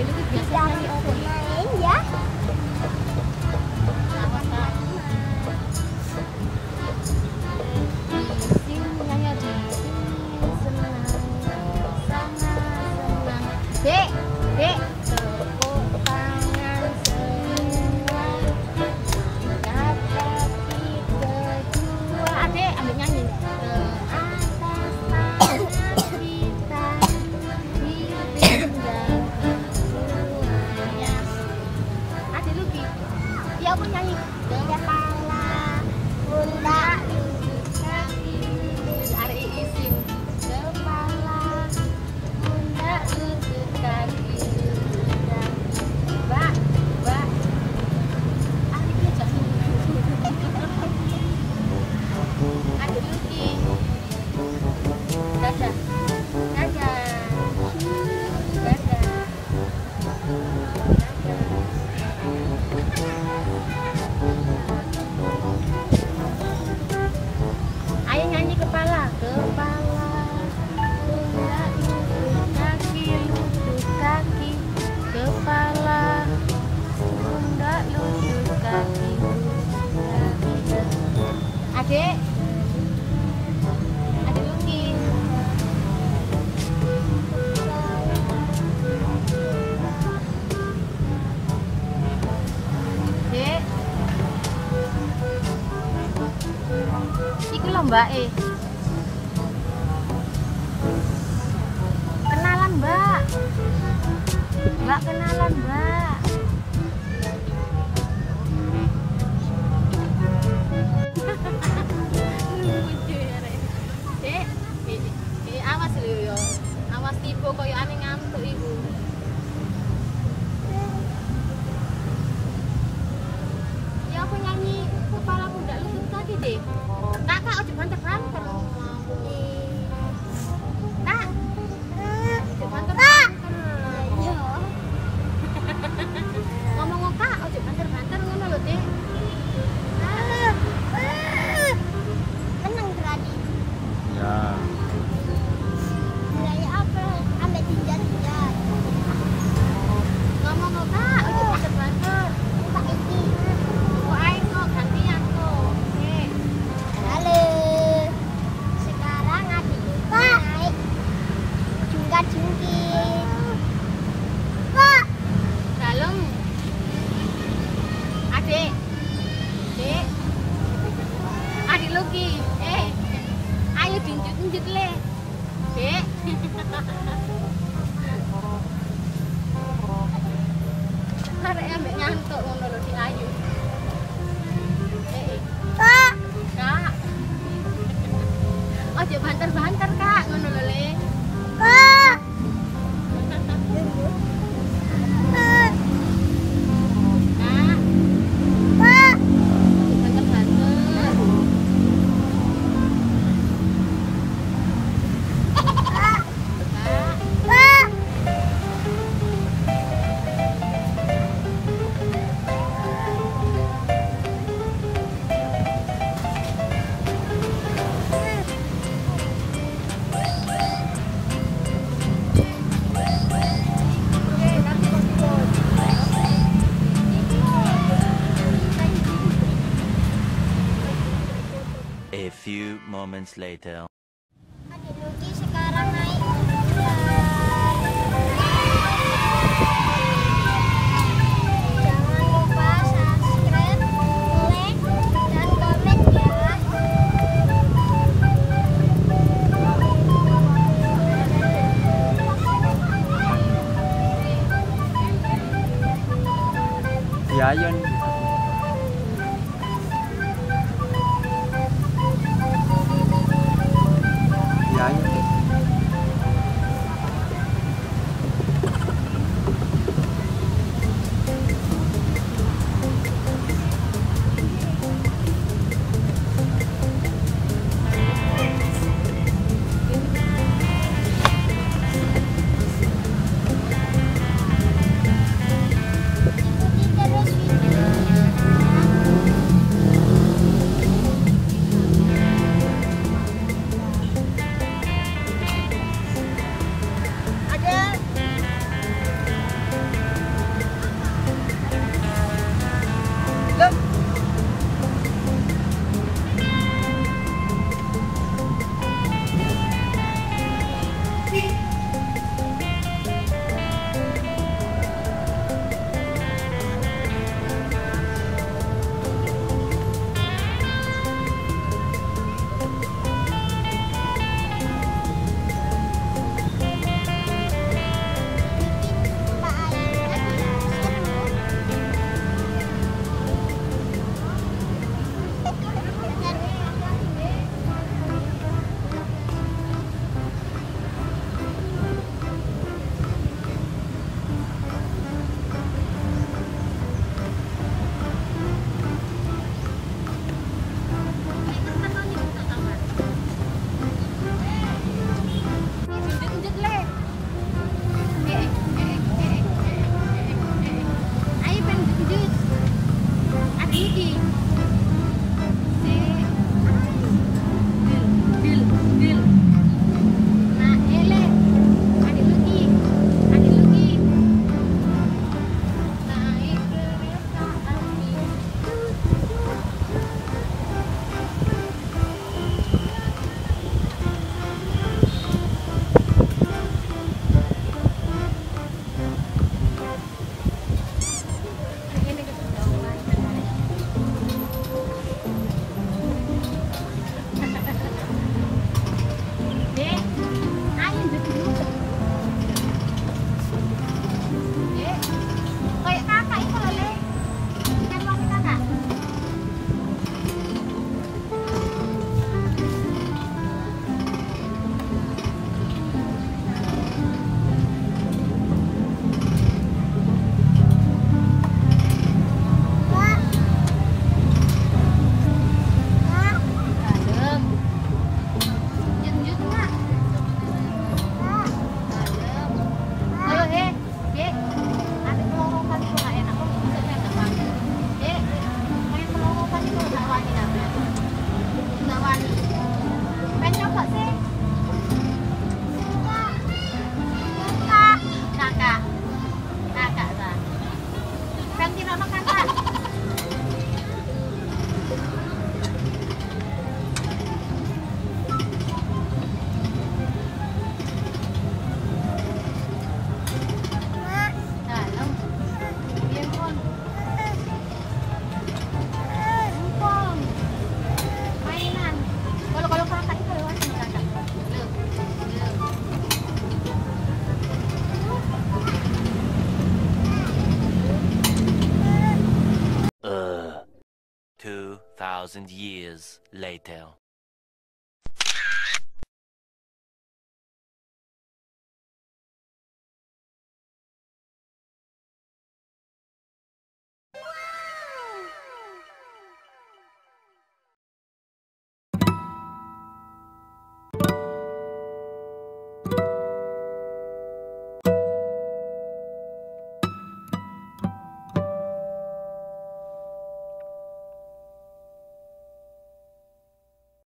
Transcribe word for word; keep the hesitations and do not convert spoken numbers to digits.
Dulu tuh biasa nyanyi apa main ya. Dek, dek, tepuk tangan semua. Angkat kaki kedua. Adek, ambil nyanyi. Ke atas tangan kita, dipindah semuanya. Adek Luki, dia apa nyanyi? Kepala, pundak, lutut, kaki, hari isin. Kepala, pundak, lutut, kaki, lutut, kaki. Mbak, mbak. Adik dia jangan. Adik Luki. Dadah. Dadah. Dadah. Ayo nyanyi kepala, kepala, pundak, lutut, kaki, lutut, kaki, kepala, pundak, lutut, kaki, lutut, kaki. Adek, adik Luki. Dek, iki lho Mbak e. Kenalan Mbak. Mbak kenalan Mbak. Dek, eh, eh, awas lho yo. Awas tiba koyo ane ngantuk ibu. Ya aku nyanyi kepala pundak lutut kaki deh. Kakak ojo banter-banter. Kak. Ojo banter-banter. Ayo. Ngomong Kak, ojo banter-banter ngono lho, Dek. Tenang tadi. Ya. Mulai apa? Ambil tinjat-tinjat. Ngomong Kak, ojo banter-banter. Pak iki. Kok ae kok gantian kok. Oke. Halo. Sekarang adikku naik jungkat-jungkit. Pak. Dalem. Adik. Dek. Adik Luki. Eh. Ayo dinjut-njut le. Dek. Arek ambek nyantuk ngono lho Dik Ayu. Eh. Pak. Kak. Ojo banter-banter Kak, ngono lho Le. Pak. Pak. Kak. Pak. Ojo banter-banter. Kak. Pak. A few moments later. Adik Luki sekarang naik. Jangan lupa subscribe, like, dan komen ya. Ya, Yon. Ya, Yon. Ikuti terus video thousand years later.